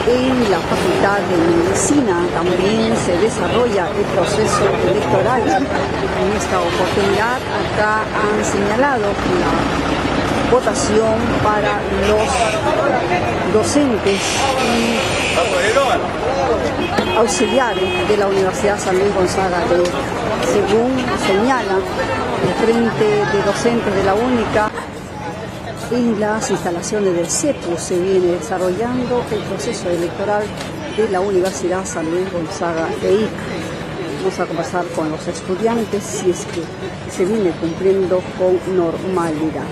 en la Facultad de Medicina también se desarrolla el proceso electoral. En esta oportunidad acá han señalado la votación para los docentes y auxiliares de la Universidad San Luis Gonzaga de Ica. Según señala el Frente de Docentes de la UNICA, en las instalaciones del CEPU se viene desarrollando el proceso electoral de la Universidad San Luis Gonzaga de Ica. Vamos a conversar con los estudiantes si es que se viene cumpliendo con normalidad.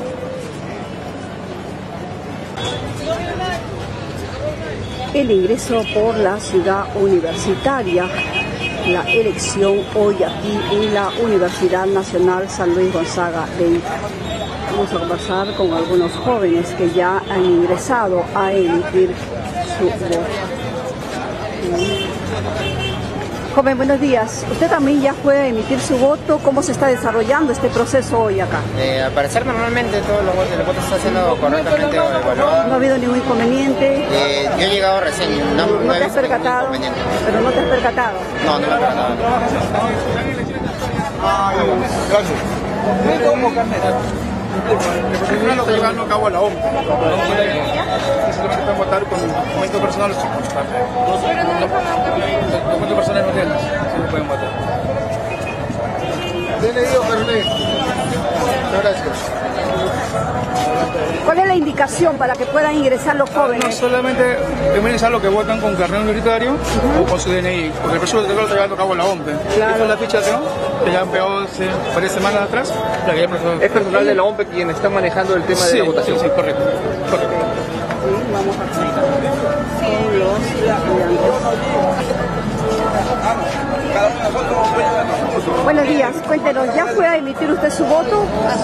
El ingreso por la ciudad universitaria, la elección hoy aquí en la Universidad Nacional San Luis Gonzaga de Ica. Vamos a conversar con algunos jóvenes que ya han ingresado a emitir su voto. Joven, buenos días. Usted también ya fue a emitir su voto. ¿Cómo se está desarrollando este proceso hoy acá? Al parecer normalmente todos los votos, el voto está siendo correctamente evaluado. ¿No ha habido ningún inconveniente? Yo he llegado recién, no te has percatado. Pero no te has percatado. No me he percatado. Gracias. El lo está llevando a cabo a la OMP. Simplemente pueden votar con documentos personales. Documentos personales no tienen, sí pueden votar. DNI o carnet. Gracias. ¿Cuál es la indicación para que puedan ingresar los jóvenes? No solamente deben ingresar los que votan con carnet universitario o con su DNI, porque el proceso de lo está llevando a cabo la OMP. Claro. Esta es la ficha que ya han pegado hace varias semanas atrás. Es personal de la OMP quien está manejando el tema de la votación. Sí, correcto. Sí, vamos a conversar con los estudiantes. Buenos días, cuéntenos, ¿ya fue a emitir usted su voto?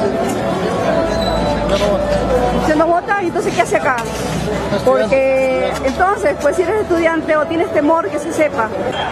¿Usted no vota? ¿Entonces qué hace acá? Porque entonces, pues si eres estudiante o tienes temor, que se sepa.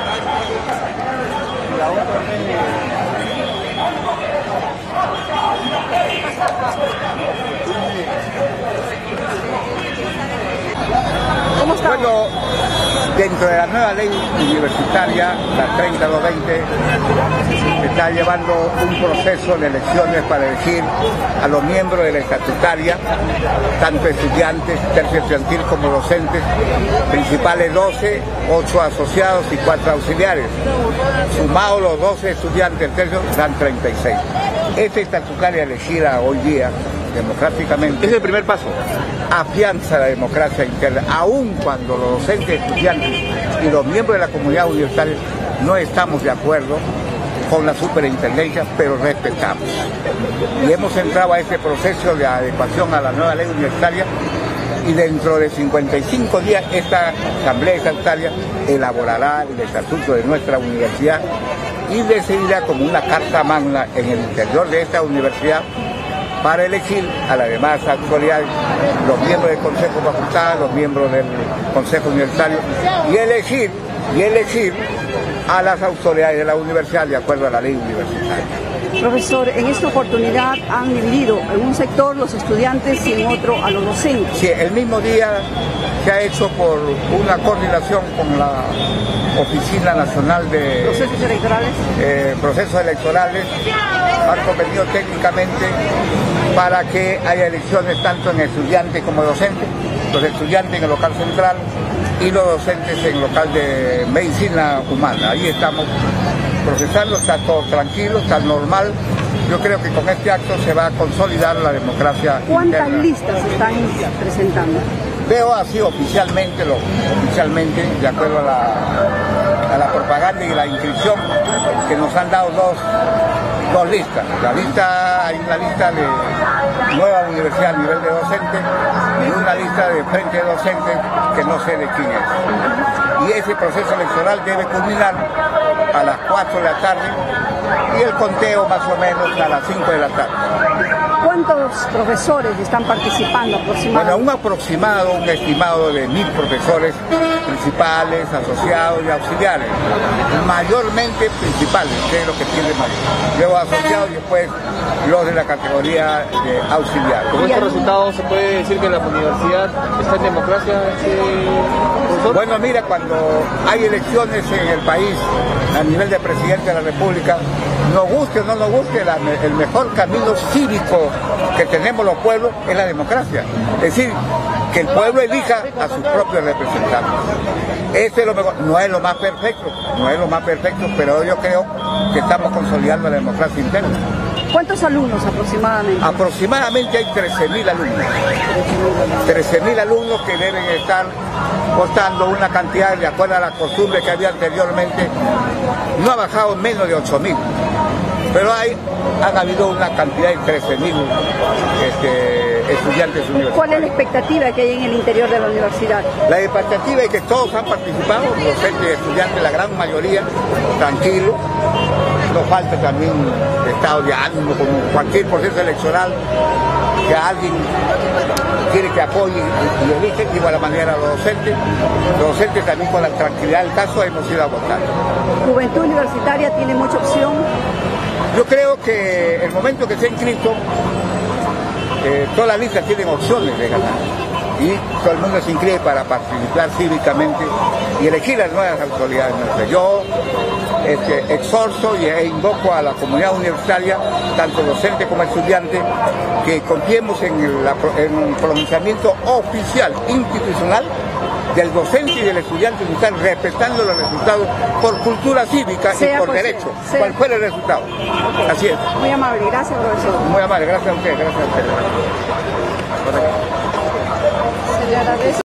¿Cómo está? Bueno, dentro de la nueva ley universitaria, la 3220, se está llevando un proceso de elecciones para elegir a los miembros de la estatutaria, tanto estudiantes, tercio estudiantil como docentes, principales 12, 8 asociados y 4 auxiliares. Sumados los 12 estudiantes del tercio, dan 36. Esta estatutaria elegida hoy día, democráticamente, Es el primer paso. afianza la democracia interna, aun cuando los docentes, estudiantes y los miembros de la comunidad universitaria no estamos de acuerdo con la superintendencia, pero respetamos. Y hemos entrado a este proceso de adecuación a la nueva ley universitaria y dentro de 55 días esta asamblea estatutaria elaborará el estatuto de nuestra universidad y decidirá como una carta magna en el interior de esta universidad para elegir a las demás autoridades, los miembros del Consejo de Facultad, los miembros del Consejo Universitario, y elegir a las autoridades de la universidad de acuerdo a la ley universitaria. Profesor, en esta oportunidad han dividido en un sector los estudiantes y en otro a los docentes. Sí, el mismo día se ha hecho por una coordinación con la Oficina Nacional de Procesos Electorales, han convenido técnicamente para que haya elecciones tanto en estudiantes como docentes, los estudiantes en el local central y los docentes en el local de medicina humana. Ahí estamos procesando, está todo tranquilo, está normal. Yo creo que con este acto se va a consolidar la democracia interna. ¿Cuántas listas están presentando? Veo así oficialmente, de acuerdo a la propaganda y la inscripción, que nos han dado dos listas. Hay una lista de nueva universidad a nivel de docentes y una lista de frente de docentes que no sé de quién es. Y ese proceso electoral debe culminar a las 4 de la tarde y el conteo más o menos a las 5 de la tarde. ¿Cuántos profesores están participando aproximadamente? Bueno, un estimado de 1000 profesores principales, asociados y auxiliares. Mayormente principales, que es lo que tiene más. Luego asociados y después los de la categoría de auxiliar. Con estos resultados se puede decir que la universidad está en democracia. profesor? Bueno, mira, cuando hay elecciones en el país a nivel de presidente de la República, nos guste o no nos guste, el mejor camino cívico que tenemos los pueblos es la democracia. Es decir, que el pueblo elija a sus propios representantes. Eso es lo mejor. No es lo más perfecto, pero yo creo que estamos consolidando la democracia interna. ¿Cuántos alumnos aproximadamente? Aproximadamente hay 13.000 alumnos. 13.000 alumnos que deben estar votando una cantidad, de acuerdo a la costumbre que había anteriormente, no ha bajado menos de 8.000. Pero han habido una cantidad de 13.000 estudiantes universitarios. ¿Cuál es la expectativa que hay en el interior de la universidad? La expectativa es que todos han participado, docentes y estudiantes, la gran mayoría, tranquilos. No falta también estado de ánimo, como cualquier proceso electoral, que alguien quiere que apoye y elige, de igual manera los docentes también con la tranquilidad del caso hemos ido a votar. ¿Juventud universitaria tiene mucha opción? Yo creo que el momento que se ha inscrito, todas las listas tienen opciones de ganar. Y todo el mundo se inscribe para participar cívicamente y elegir las nuevas autoridades nuestras. Yo exhorto e invoco a la comunidad universitaria, tanto docente como estudiante, que confiemos en el pronunciamiento oficial, institucional, del docente y del estudiante universitario, respetando los resultados por cultura cívica y por derecho, cual fuera el resultado. Así es. Muy amable, gracias, profesor. Muy amable, gracias a usted, gracias a usted. Se le agradece.